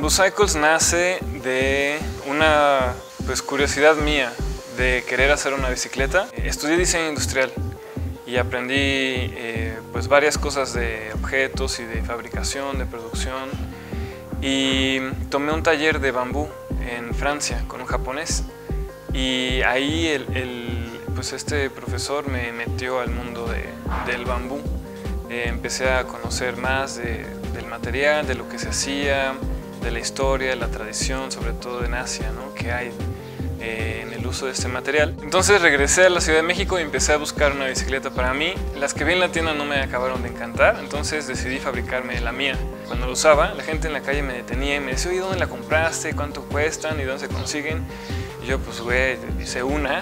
Bamboo Cycles nace de una curiosidad mía de querer hacer una bicicleta. Estudié diseño industrial y aprendí varias cosas de objetos y de fabricación, de producción, y tomé un taller de bambú en Francia con un japonés, y ahí este profesor me metió al mundo del bambú. Empecé a conocer más del material, de lo que se hacía, de la historia, de la tradición, sobre todo en Asia, ¿no?, que hay en el uso de este material. Entonces regresé a la Ciudad de México y empecé a buscar una bicicleta para mí. Las que vi en la tienda no me acabaron de encantar, entonces decidí fabricarme la mía. Cuando lo usaba, la gente en la calle me detenía y me decía: oye, ¿dónde la compraste? ¿Cuánto cuestan? ¿Y dónde se consiguen? Y yo, pues, güey, hice una,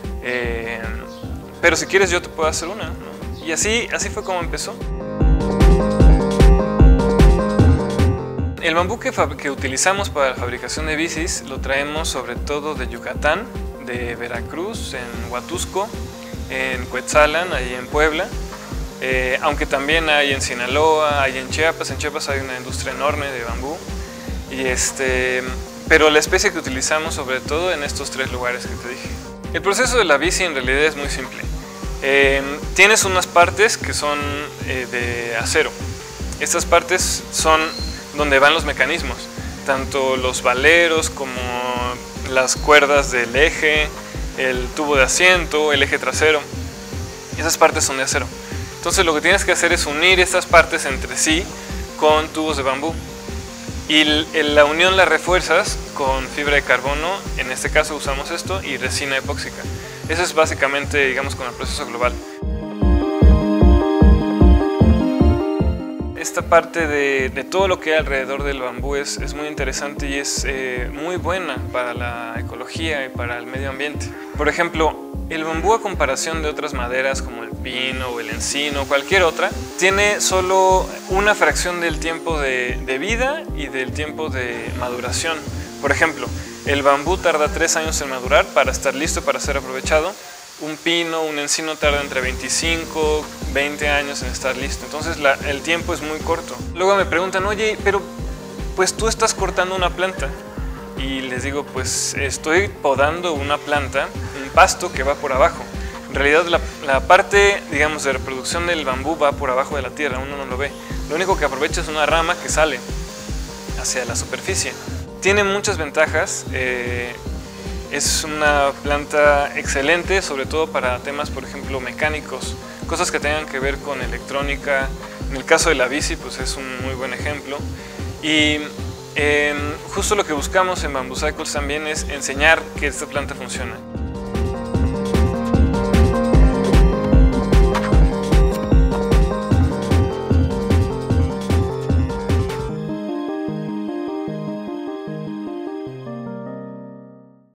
pero si quieres yo te puedo hacer una, ¿no? Y así fue como empezó. El bambú que utilizamos para la fabricación de bicis lo traemos sobre todo de Yucatán, de Veracruz, en Huatusco, en Cuetzalan, ahí en Puebla, aunque también hay en Sinaloa, hay en Chiapas. En Chiapas hay una industria enorme de bambú, pero la especie que utilizamos sobre todo en estos tres lugares que te dije. El proceso de la bici en realidad es muy simple. Tienes unas partes que son de acero. Estas partes son donde van los mecanismos, tanto los valeros como las cuerdas del eje, el tubo de asiento, el eje trasero. Esas partes son de acero. Entonces lo que tienes que hacer es unir estas partes entre sí con tubos de bambú, y la unión la refuerzas con fibra de carbono. En este caso usamos esto, y resina epóxica. Eso es básicamente, digamos, con el proceso global. Esta parte de todo lo que hay alrededor del bambú es muy interesante y es muy buena para la ecología y para el medio ambiente. Por ejemplo, el bambú, a comparación de otras maderas como el pino o el encino o cualquier otra, tiene solo una fracción del tiempo de vida y del tiempo de maduración. Por ejemplo, el bambú tarda 3 años en madurar para estar listo para ser aprovechado. Un pino, un encino tarda entre 25, 20 años en estar listo. Entonces el tiempo es muy corto. Luego me preguntan: oye, pero pues tú estás cortando una planta. Y les digo: pues estoy podando una planta, un pasto que va por abajo. En realidad la parte, digamos, de reproducción del bambú va por abajo de la tierra, uno no lo ve. Lo único que aprovecha es una rama que sale hacia la superficie. Tiene muchas ventajas. Es una planta excelente, sobre todo para temas, por ejemplo, mecánicos, cosas que tengan que ver con electrónica. En el caso de la bici, pues es un muy buen ejemplo. Y justo lo que buscamos en Bamboo Cycles también es enseñar que esta planta funciona.